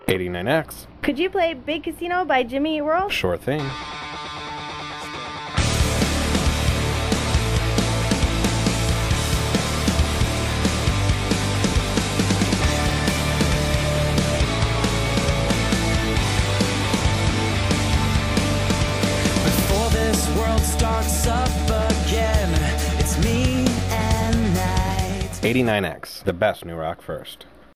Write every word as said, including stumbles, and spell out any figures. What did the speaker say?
eighty-nine X. Could you play Big Casino by Jimmy Eat World? Sure thing. Before this world starts up again, it's me and night. eighty-nine X, the best new rock first.